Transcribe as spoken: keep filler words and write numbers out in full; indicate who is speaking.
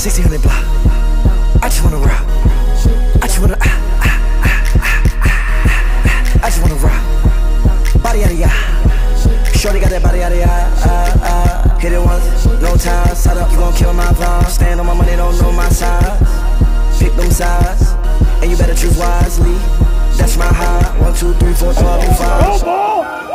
Speaker 1: sixteen hundred block. I just wanna rock. I just wanna, ah, ah, ah, ah, ah, ah. I just wanna rock. Body yada yada. Shorty got that body yada yada. Ah, ah. Hit it once, no time. Side up, you gon' kill my vibe. Stand on my money, don't know my size. Pick them sides, and you better choose wisely. That's my high. One, two, three, four, twelve, and five.